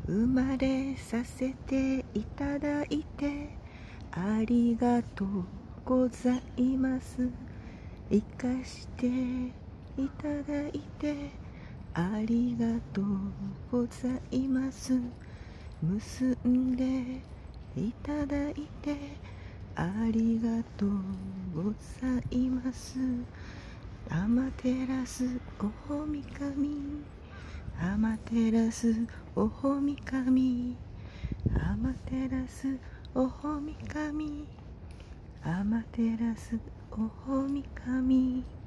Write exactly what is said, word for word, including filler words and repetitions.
生まれさせていただいてありがとうございます。生かしていただいてありがとうございます。結んでいただいてありがとうございます。アマテラスオホミカミ、アマテラスオホミカミ、アマテラスオホミカミ、アマテラスオホミカミ。